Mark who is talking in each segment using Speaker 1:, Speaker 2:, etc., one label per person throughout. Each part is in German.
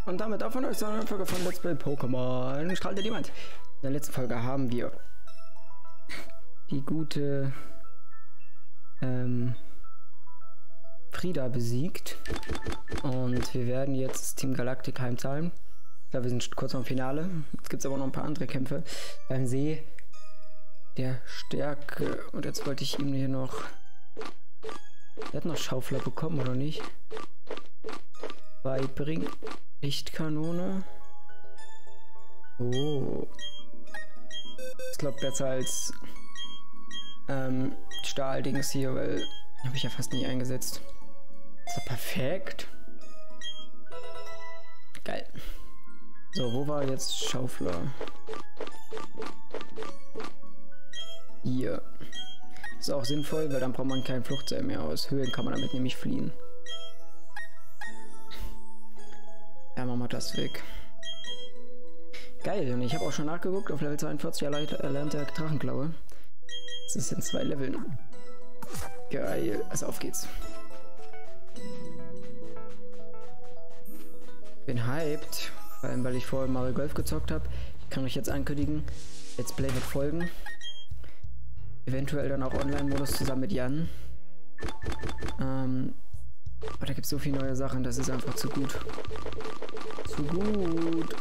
Speaker 1: Und damit auch von euch zu einer Folge von Let's Play Pokémon Strahl der Diamant. In der letzten Folge haben wir die gute Frieda besiegt. Und wir werden jetzt Team Galactic heimzahlen. Ja, wir sind kurz vorm Finale. Jetzt gibt es aber noch ein paar andere Kämpfe beim See der Stärke. Und jetzt wollte ich ihm hier noch... Er hat noch Schaufler bekommen, oder nicht? Beibringen. Lichtkanone. Oh. Ich glaube besser als Stahldings hier, weil habe ich ja fast nicht eingesetzt. Ist doch perfekt. Geil. So, wo war jetzt Schaufler? Hier. Ist auch sinnvoll, weil dann braucht man keinen Fluchtseil mehr. Aus Höhen kann man damit nämlich fliehen. Ja, machen wir das weg. Geil, und ich habe auch schon nachgeguckt, auf Level 42 erlernt der Drachenklaue. Das ist in 2 Leveln. Geil, also auf geht's. Bin hyped, vor allem weil ich vorher Mario Golf gezockt habe. Ich kann euch jetzt ankündigen, Let's Play wird folgen. Eventuell dann auch Online-Modus zusammen mit Jan. Aber da gibt es so viele neue Sachen, das ist einfach zu gut. Zu gut.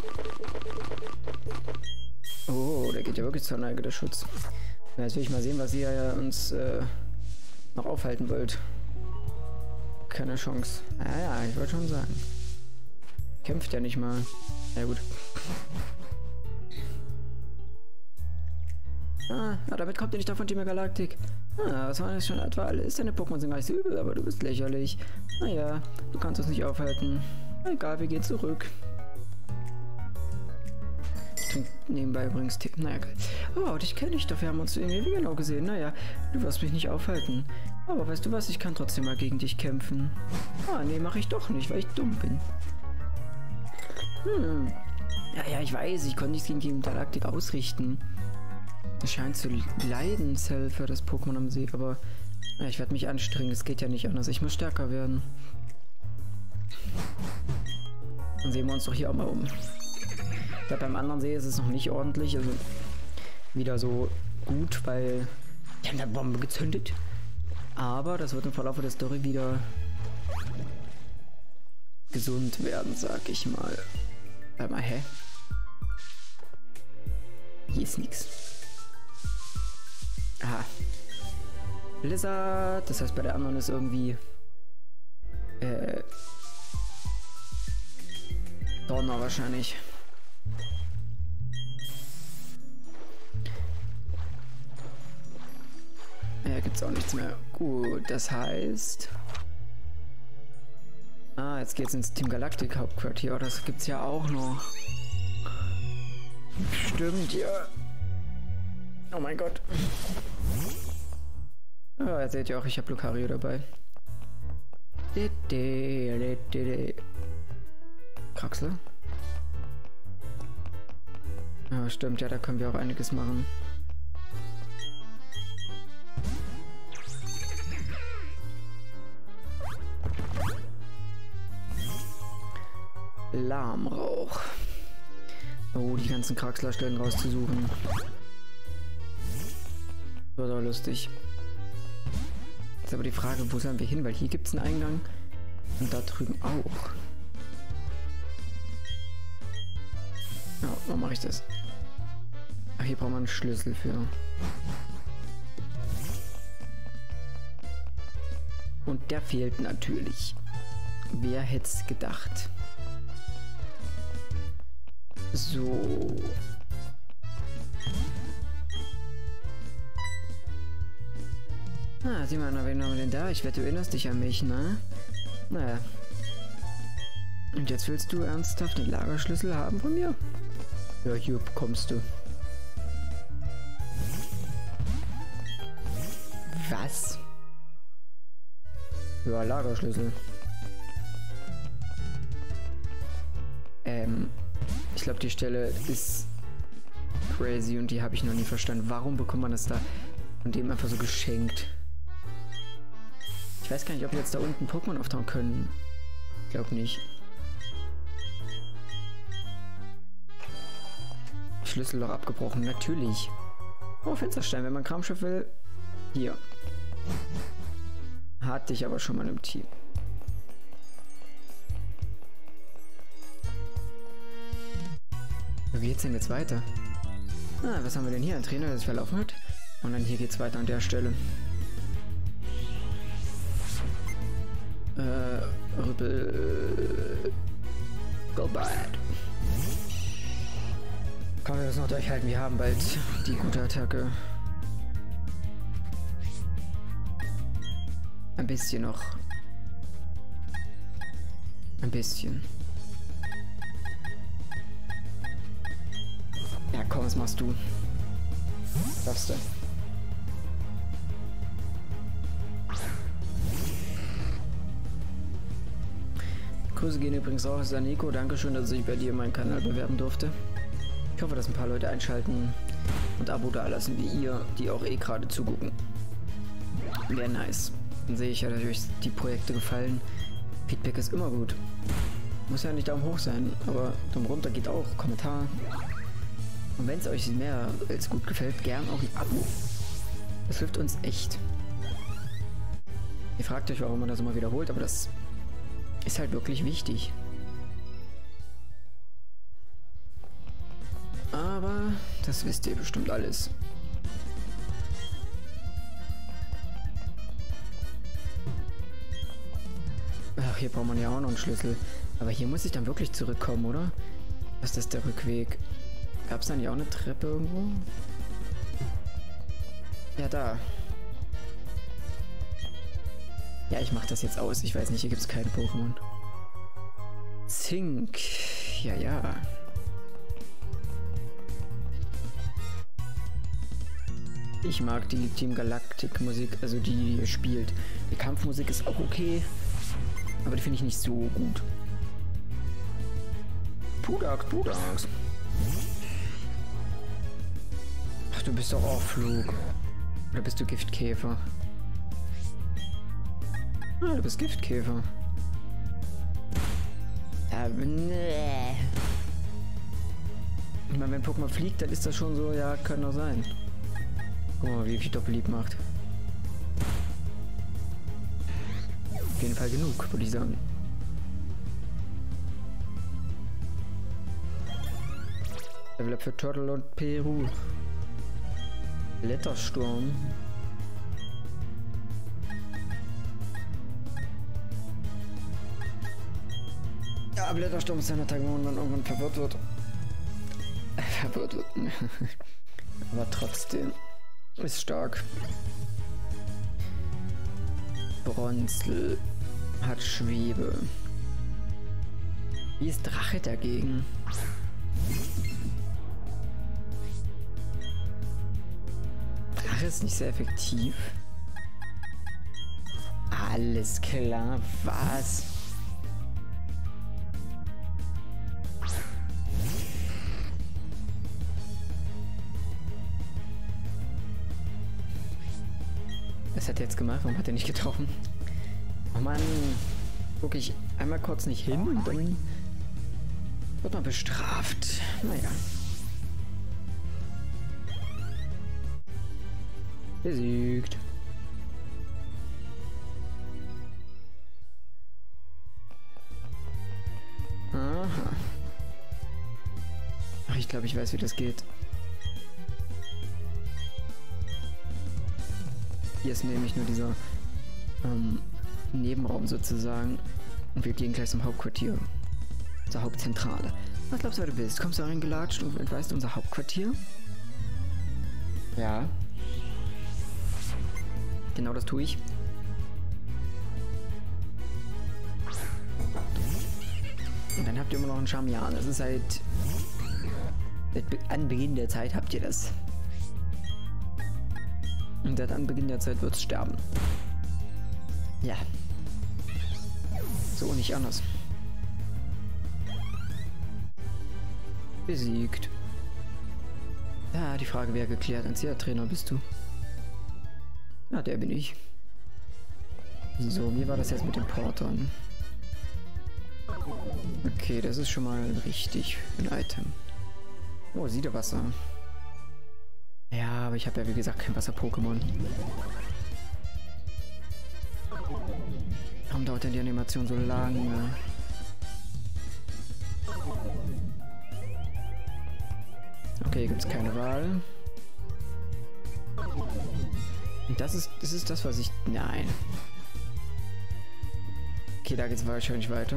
Speaker 1: Oh, der geht ja wirklich zur Neige, der Schutz. Na, jetzt will ich mal sehen, was ihr uns noch aufhalten wollt. Keine Chance. Ja, ich wollte schon sagen. Kämpft ja nicht mal. Ja gut. Damit kommt ihr nicht davon, Team Galactic. Was war das schon etwa alles? Deine Pokémon sind gar nicht so übel, aber du bist lächerlich. Naja, du kannst uns nicht aufhalten. Egal, wir gehen zurück. Ich trinke nebenbei übrigens Tee. Naja, geil. Oh, dich kenne ich doch. Wir haben uns irgendwie genau gesehen. Naja, du wirst mich nicht aufhalten. Aber weißt du was? Ich kann trotzdem mal gegen dich kämpfen. Nee, mache ich doch nicht, weil ich dumm bin. Ja, ich weiß, ich konnte nichts gegen Team Galactic ausrichten. Es scheint zu leiden, Selfie, das Pokémon am See, aber ja, ich werde mich anstrengen, es geht ja nicht anders. Ich muss stärker werden. Dann sehen wir uns doch hier auch mal um. Ich glaube, beim anderen See ist es noch nicht ordentlich, also wieder so gut, weil die haben da Bombe gezündet. Aber das wird im Verlauf der Story wieder gesund werden, sag ich mal. Warte mal, hä? Hier ist nichts. Aha. Blizzard. Das heißt, bei der anderen ist irgendwie Donner wahrscheinlich. Ja, gibt's auch nichts mehr. Gut, das heißt... jetzt geht's ins Team Galactic Hauptquartier. Das gibt's ja auch noch. Stimmt, ja. Oh mein Gott. Ja, seht ihr auch, ich habe Lucario dabei. Kraxler? Ja, stimmt, ja, da können wir auch einiges machen. Lahmrauch. Oh, die ganzen Kraxler-Stellen rauszusuchen. Wird aber lustig. Jetzt aber die Frage, wo sollen wir hin? Weil hier gibt es einen Eingang und da drüben auch. Ja, wo mache ich das? Ach, hier braucht man einen Schlüssel für. Und der fehlt natürlich. Wer hätte es gedacht? So. Sieh mal, wen haben wir denn da? Ich wette, du erinnerst dich an mich, ne? Naja. Und jetzt willst du ernsthaft den Lagerschlüssel haben von mir? Ja, hier bekommst du. Was? Ja, Lagerschlüssel. Ich glaube, die Stelle ist crazy und die habe ich noch nie verstanden. Warum bekommt man das da von dem einfach so geschenkt? Ich weiß gar nicht, ob jetzt da unten Pokémon auftauchen können. Ich glaube nicht. Schlüsselloch abgebrochen. Natürlich. Oh, Fensterstein. Wenn man Kramschiff will. Hier. Hatte ich aber schon mal im Team. Wie geht's denn jetzt weiter? Ah, was haben wir denn hier? Ein Trainer, der sich verlaufen hat. Und dann hier geht's weiter an der Stelle. Rüppel. Go bad. Kann wir das noch durchhalten? Wir haben bald die gute Attacke. Ein bisschen noch. Ein bisschen. Ja, komm, was machst du? Darfst du? Grüße gehen übrigens auch an Nico. Dankeschön, dass ich bei dir meinen Kanal bewerben durfte. Ich hoffe, dass ein paar Leute einschalten und Abo da lassen, wie ihr, die auch eh gerade zugucken. Wäre nice. Dann sehe ich ja, dass euch die Projekte gefallen. Feedback ist immer gut. Muss ja nicht Daumen hoch sein, aber Daumen runter geht auch. Kommentar. Und wenn es euch mehr als gut gefällt, gern auch ein Abo. Das hilft uns echt. Ihr fragt euch, warum man das immer wiederholt, aber das ist halt wirklich wichtig. Aber das wisst ihr bestimmt alles. Ach, hier braucht man ja auch noch einen Schlüssel. Aber hier muss ich dann wirklich zurückkommen, oder? Was ist das der Rückweg? Gab es da nicht auch eine Treppe irgendwo? Ja, da. Ja, ich mach das jetzt aus. Ich weiß nicht, hier gibt es keine Pokémon. Zink. Ja, ja. Ich mag die Team Galactic Musik, also die ihr spielt. Die Kampfmusik ist auch okay, aber die finde ich nicht so gut. Pudax, Pudax. Ach, du bist doch auch Flug. Oder bist du Giftkäfer? Ah, du bist Giftkäfer. Nee. Ich meine, wenn Pokémon fliegt, dann ist das schon so, ja, kann doch sein. Guck mal, wie viel Doppellieb macht. Auf jeden Fall genug, würde ich sagen. Level Up für Turtle und Peru. Blättersturm. Ja, Blättersturm ist eine Attacke, wo man irgendwann verwirrt wird. Verwirrt wird. Aber trotzdem. Ist stark. Bronzel hat Schwebe. Wie ist Drache dagegen? Drache ist nicht sehr effektiv. Alles klar, was? Was hat er jetzt gemacht? Warum hat er nicht getroffen? Oh Mann. Guck ich einmal kurz nicht hin und dann wird man bestraft. Naja. Besiegt. Aha. Ach, ich glaube, ich weiß, wie das geht. Hier ist nämlich nur dieser Nebenraum sozusagen. Und wir gehen gleich zum Hauptquartier. Zur Hauptzentrale. Was glaubst du, wer du bist? Kommst du reingelatscht und entweist unser Hauptquartier? Ja. Genau das tue ich. Und dann habt ihr immer noch einen Charmian. Das ist seit Anbeginn der Zeit habt ihr das. Und seit Anbeginn der Zeit wird es sterben. Ja. So nicht anders. Besiegt. Ja, die Frage wäre geklärt. Ein Trainer bist du. Ja, der bin ich. So, wie war das jetzt mit den Portern? Okay, das ist schon mal richtig ein Item. Oh, Siedewasser. Ja, aber ich habe ja wie gesagt kein Wasser-Pokémon. Warum dauert denn die Animation so lange? Okay, gibt's keine Wahl. Und das ist das, was ich... Nein. Okay, da geht's wahrscheinlich weiter.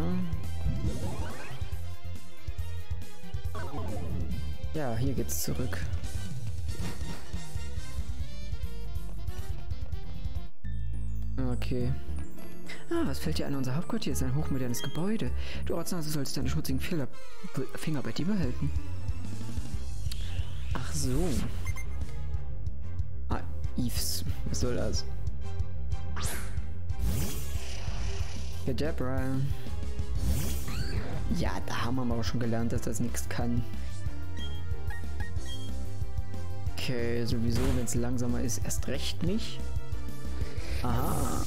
Speaker 1: Ja, hier geht's zurück. Okay. Ah, was fällt dir an? Unser Hauptquartier ist ein hochmodernes Gebäude. Du Ortsnase sollst deine schmutzigen Finger bei dir behalten. Ach so. Ah, Eves. Was soll das? Kadabra. Ja, da haben wir aber schon gelernt, dass das nichts kann. Okay, sowieso, wenn es langsamer ist, erst recht nicht. Aha.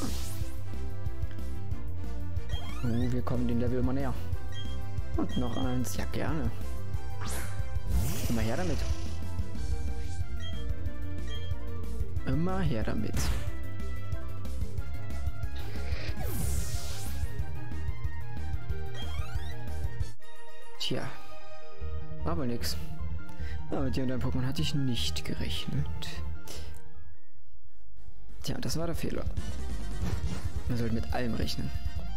Speaker 1: Oh, wir kommen den Level immer näher. Und noch eins. Ja, gerne. Immer her damit. Immer her damit. Tja. Aber nix. Aber mit dir und deinem Pokémon hatte ich nicht gerechnet. Tja, das war der Fehler. Man sollte mit allem rechnen.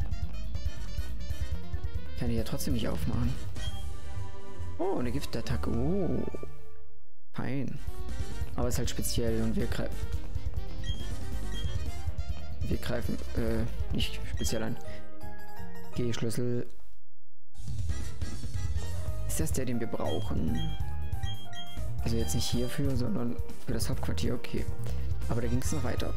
Speaker 1: Kann ich ja trotzdem nicht aufmachen. Oh, eine Giftattacke. Oh. Fein. Aber es ist halt speziell und wir greifen nicht speziell an. G-Schlüssel. Ist das der, den wir brauchen? Also jetzt nicht hierfür, sondern für das Hauptquartier. Okay. Aber da ging es noch weiter.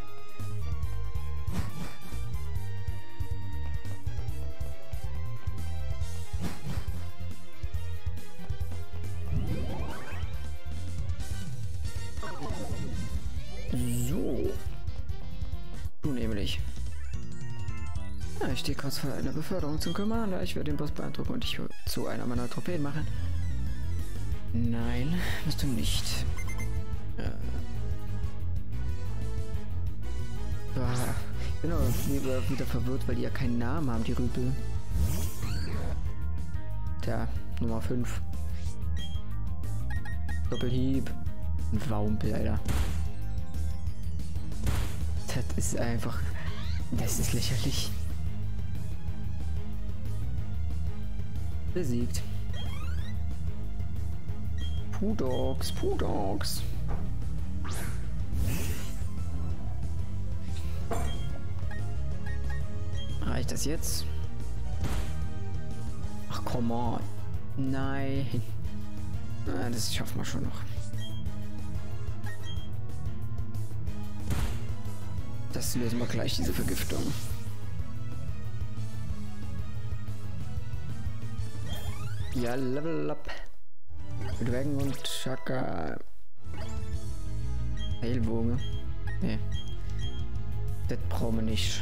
Speaker 1: So. Du nämlich. Ja, ich stehe kurz vor einer Beförderung zum Commander. Ich werde den Boss beeindrucken und ich zu einer meiner Trophäen machen. Nein, musst du nicht. Ich bin aber wieder verwirrt, weil die ja keinen Namen haben, die Rüpel. Tja, Nummer 5. Doppelhieb. Ein Wampel, Alter. Das ist einfach... Das ist lächerlich. Besiegt. Pudox, Pudox. Reicht das jetzt? Ach, come on. Nein. Ah, das schaffen wir schon noch. Das lösen wir gleich, diese Vergiftung. Ja, Level up. Dragon und Chaka. Heilwurme. Nee. Das brauchen wir nicht.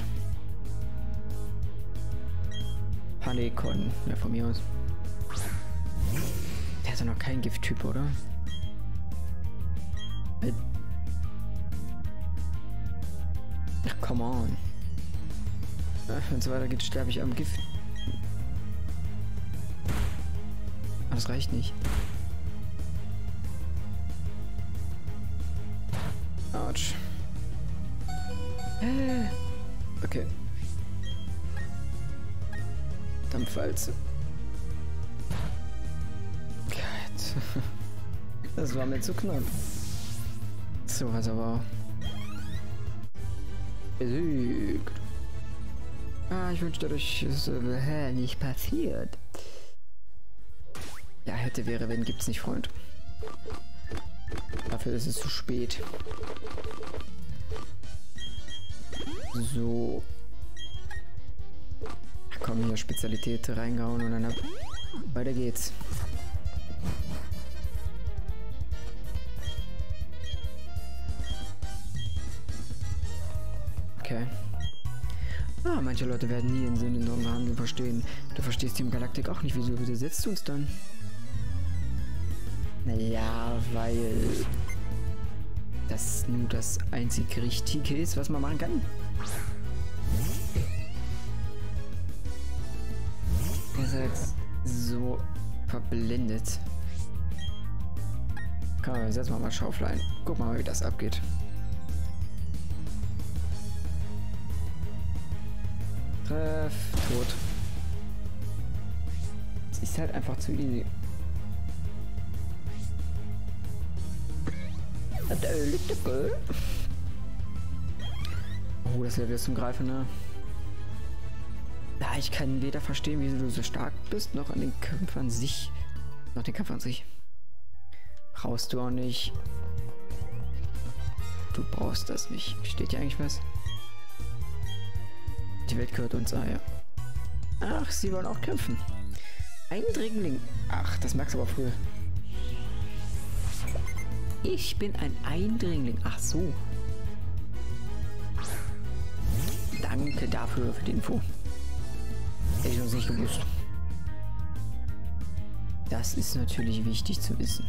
Speaker 1: Panikon. Ja, von mir aus. Der hat ja noch keinen Gifttyp, oder? Ach, come on. Wenn es weiter geht, sterbe ich am Gift. Aber das reicht nicht. Autsch. Okay. Dampfwalze. Gott. Das war mir zu knapp. So was aber. Besiegt. Ah, ich wünschte, dadurch ist nicht passiert. Ja, hätte, wäre, wenn, gibt's nicht, Freund. Dafür ist es zu spät. So. Ach komm, hier Spezialität reingehauen und dann weiter geht's. Okay. Ah, manche Leute werden nie den Sinn in unserem Handeln verstehen. Du verstehst Team Galactic auch nicht. Wieso widersetzt du uns dann? Naja, weil das nur das einzig Richtige ist, was man machen kann. Ihr seid so verblendet. Komm, setzen wir mal Schaufel ein. Guck mal, wie das abgeht. Treff, tot. Es ist halt einfach zu easy. Oh, das Level ist zum Greifen, ne? Ja, ich kann weder verstehen, wieso du so stark bist, noch an den Kampf an sich. Noch den Kampf an sich. Brauchst du auch nicht. Du brauchst das nicht. Steht hier eigentlich was? Die Welt gehört uns, ah ja. Ach, sie wollen auch kämpfen. Eindringling. Ach, das merkst du aber früher. Ich bin ein Eindringling. Ach so. Danke dafür für die Info. Hätte ich uns nicht gewusst. Das ist natürlich wichtig zu wissen.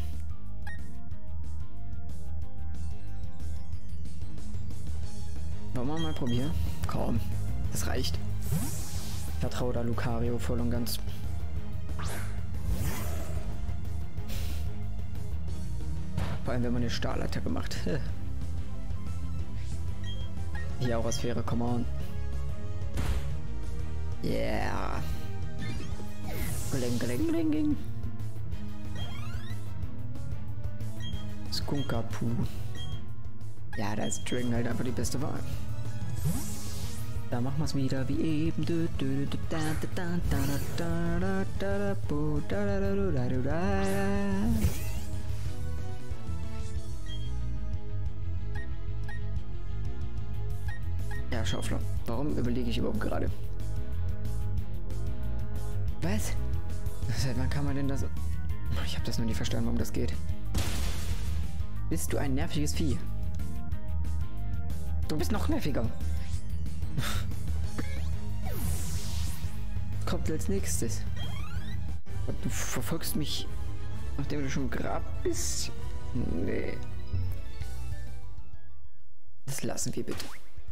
Speaker 1: Wollen wir mal probieren? Komm, das reicht. Ich vertraue da Lucario voll und ganz. Vor allem, wenn man eine Stahlattacke macht. Hier auch Sphäre, come on. Yeah. Gling, gling, gling, gling. Skunkapu. Ja, da ist Dragon halt einfach die beste Wahl. Da machen wir es wieder wie eben. Ja, Schaufler. Warum überlege ich überhaupt gerade? Was? Seit wann kann man denn das... Ich habe das noch nie verstanden, warum das geht. Bist du ein nerviges Vieh? Du bist noch nerviger. Kommt als nächstes. Du verfolgst mich, nachdem du schon im Grab bist? Nee. Das lassen wir bitte.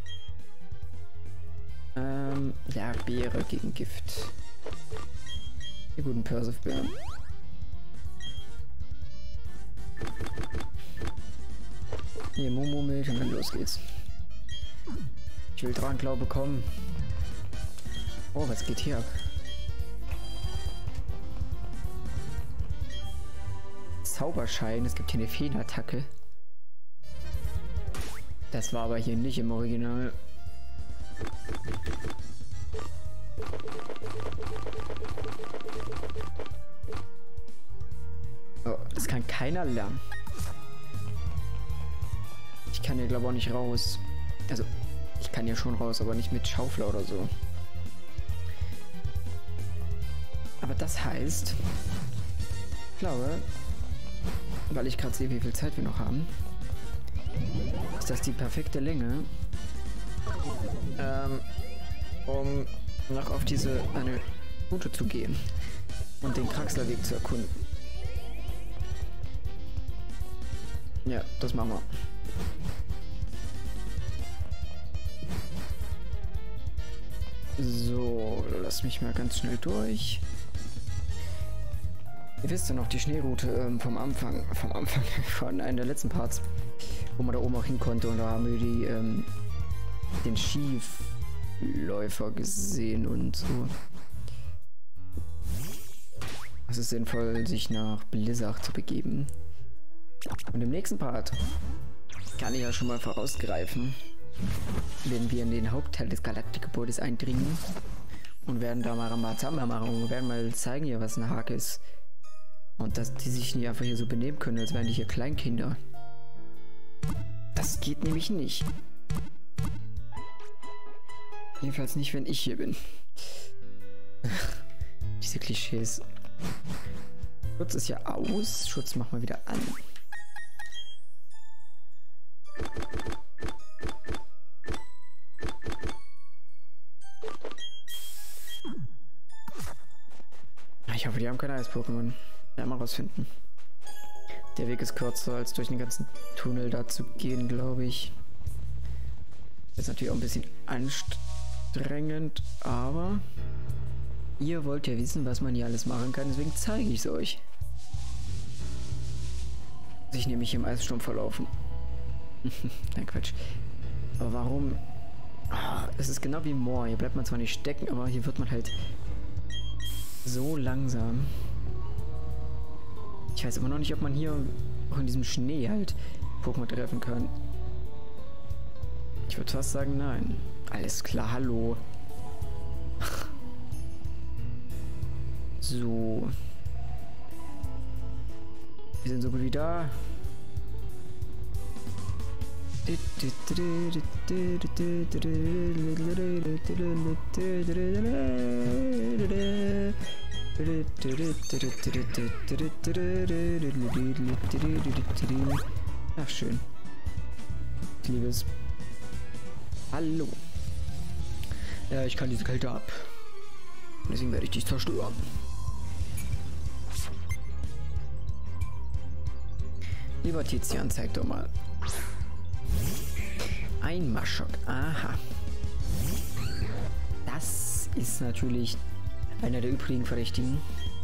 Speaker 1: Ja, Beere gegen Gift. Die guten Persif-Beeren. Hier, Momo-Milch und dann los geht's. Ich will Dranglaube bekommen. Oh, was geht hier ab? Zauberschein, es gibt hier eine Feenattacke. Das war aber hier nicht im Original. Oh, das kann keiner lernen. Ich kann hier glaube ich auch nicht raus. Also, ich kann hier schon raus, aber nicht mit Schaufler oder so. Aber das heißt, ich glaube, weil ich gerade sehe, wie viel Zeit wir noch haben, ist das die perfekte Länge, um noch auf diese eine Route zu gehen und den Kraxlerweg zu erkunden. Ja, das machen wir. So, lass mich mal ganz schnell durch. Ihr wisst ja noch die Schneeroute vom Anfang von einem der letzten Parts, wo man da oben auch hin konnte, und da haben wir den Skiläufer gesehen und so. Es ist sinnvoll, sich nach Blizzard zu begeben. Und im nächsten Part kann ich ja schon mal vorausgreifen, wenn wir in den Hauptteil des Galaktikgebäudes eindringen und werden da mal Ramazamba machen und werden mal zeigen hier, was ein Hake ist. Und dass die sich nicht einfach hier so benehmen können, als wären die hier Kleinkinder. Das geht nämlich nicht. Jedenfalls nicht, wenn ich hier bin. Diese Klischees. Schutz ist ja aus. Schutz machen wir wieder an. Ich hoffe, die haben kein Eis-Pokémon. Ja, mal rausfinden. Der Weg ist kürzer, als durch den ganzen Tunnel da zu gehen, glaube ich. Ist natürlich auch ein bisschen anstrengend, aber ihr wollt ja wissen, was man hier alles machen kann, deswegen zeige ich es euch. Sich nämlich im Eissturm verlaufen. Nein, Quatsch. Aber warum? Oh, es ist genau wie Moor. Hier bleibt man zwar nicht stecken, aber hier wird man halt so langsam. Ich weiß immer noch nicht, ob man hier auch in diesem Schnee halt Pokémon treffen kann. Ich würde fast sagen, nein. Alles klar, hallo. So. Wir sind so gut wie da. Ach, schön. Ich liebe es. Hallo. Ja, ich kann diese Kälte ab. Deswegen werde ich dich zerstören. Lieber Tizian, zeig doch mal. Ein Maschok. Aha. Das ist natürlich einer der übrigen Verdächtigen.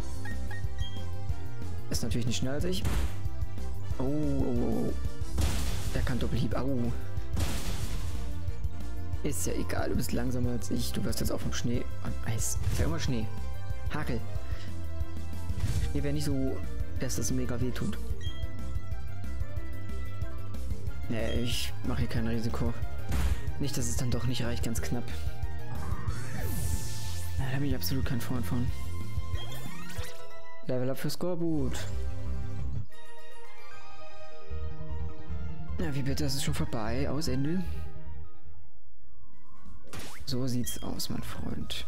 Speaker 1: Ist natürlich nicht schneller als ich. Oh, oh, oh. Der kann Doppelhieb. Au. Ist ja egal, du bist langsamer als ich. Du wirst jetzt auch vom Schnee und Eis. Sag immer Schnee. Hakel. Schnee wäre nicht so, dass das mega weh tut. Nee, ich mache hier kein Risiko. Nicht, dass es dann doch nicht reicht, ganz knapp. Ja, da bin ich absolut kein Freund von. Level up für Scoreboot. Ja, wie bitte, das ist schon vorbei. Aus, Ende. So sieht's aus, mein Freund.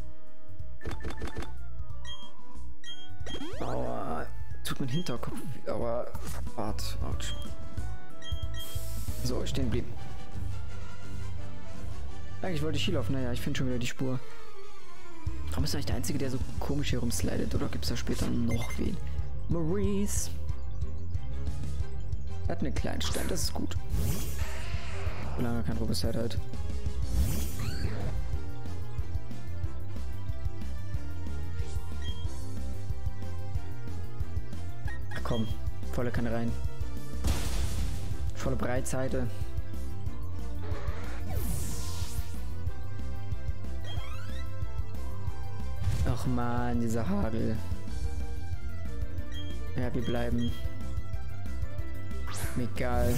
Speaker 1: Aua. Tut mein Hinterkopf. Aua. Autsch. So, stehen blieben. Eigentlich wollte ich hier laufen. Naja, ich finde schon wieder die Spur. Warum ist eigentlich der Einzige, der so komisch hier rumslidet? Oder gibt es da später noch wen? Maurice. Hat einen kleinen Stein, das ist gut. Solange er kein Robustheit hat. Ach komm, volle Kanne rein. Volle Breitseite. Ach man, dieser Hagel. Ja, wir bleiben. Egal.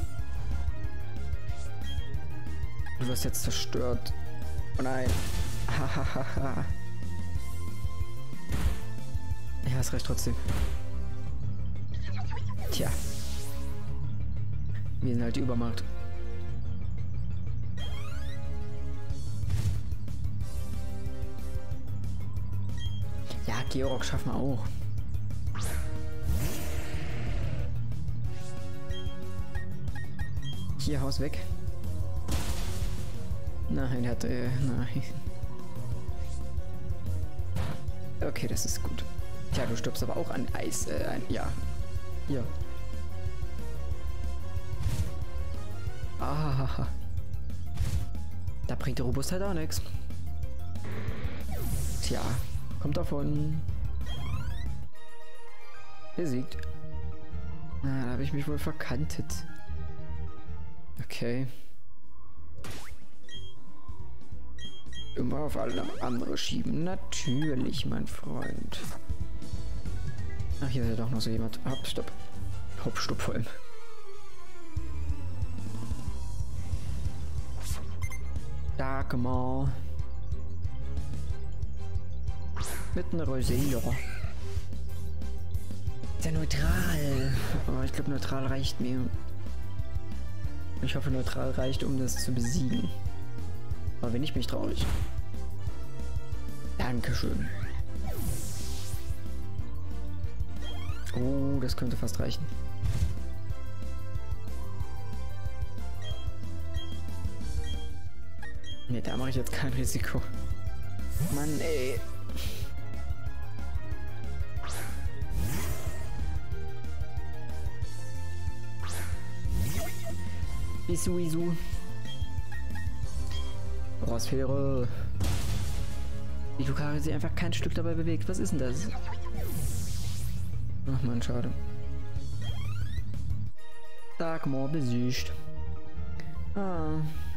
Speaker 1: Du wirst jetzt zerstört. Oh nein. Hahaha. Ja, es reicht trotzdem. Tja. Wir sind halt die Übermacht. Ja, Georg schaffen wir auch. Hier, Haus weg. Nein, er hat... nein. Okay, das ist gut. Tja, du stirbst aber auch an Eis. Ja. Hier. Ah. Da bringt die Robustheit auch nichts. Tja, kommt davon. Besiegt. Na, da habe ich mich wohl verkantet. Okay. Immer auf alle andere schieben. Natürlich, mein Freund. Ach, hier ist ja doch noch so jemand. Hopp, stopp. Hopp, stopp vor allem. Darkmore. Mit einer Rosella. Ist ja neutral. Aber ich glaube, neutral reicht mir. Ich hoffe, neutral reicht, um das zu besiegen. Aber wenn nicht, bin ich traurig. Dankeschön. Oh, das könnte fast reichen. Ne, da mache ich jetzt kein Risiko. Mann, ey. Isu. Horosphäre. Die Lucario sich einfach kein Stück dabei bewegt. Was ist denn das? Ach man, schade. Darkmoor besiegt. Ah.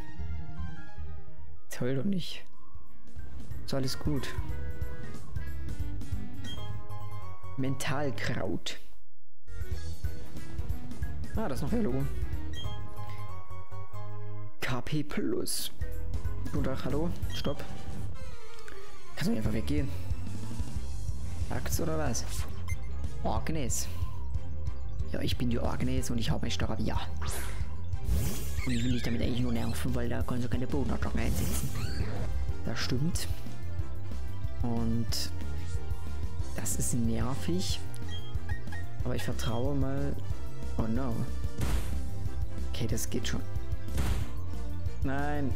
Speaker 1: Toll doch nicht. Ist alles gut. Mentalkraut. Ah, das ist noch ein Logo. KP Plus. Guten Tag, hallo? Stopp. Kannst du nicht einfach weggehen? Axt oder was? Agnes. Ja, ich bin die Agnes und ich habe ein Staravia. Und ich will dich damit eigentlich nur nerven, weil da kannst du keine Bodenattacke einsetzen. Das stimmt. Und das ist nervig. Aber ich vertraue mal. Oh no. Okay, das geht schon. Nein.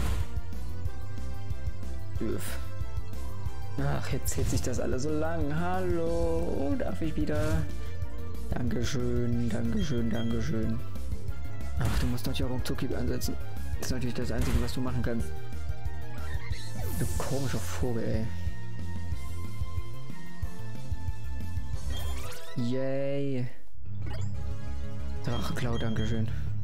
Speaker 1: Öff. Ach, jetzt hält sich das alles so lang. Hallo, darf ich wieder? Dankeschön, Dankeschön, Dankeschön. Ach, du musst natürlich auch Ruckzucki einsetzen. Das ist natürlich das Einzige, was du machen kannst. Du komischer Vogel, ey. Yay. Drachenklau, Dankeschön.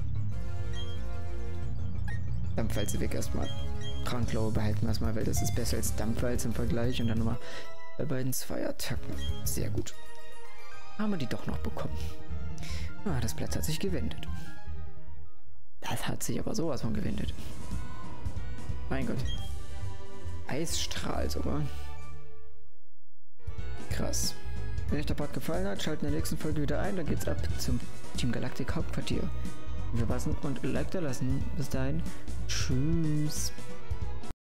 Speaker 1: Dampfwalze weg erstmal. Drachenklau behalten wir erstmal, weil das ist besser als Dampfwalze im Vergleich. Und dann nochmal bei beiden 2 Attacken. Sehr gut. Haben wir die doch noch bekommen. Ah, das Blatt hat sich gewendet. Das hat sich aber sowas von gewendet. Mein Gott. Eisstrahl sogar. Krass. Wenn euch der Part gefallen hat, schaltet in der nächsten Folge wieder ein. Dann geht's ab zum Team Galactic Hauptquartier. Wir passen und Like da lassen. Bis dahin. Tschüss.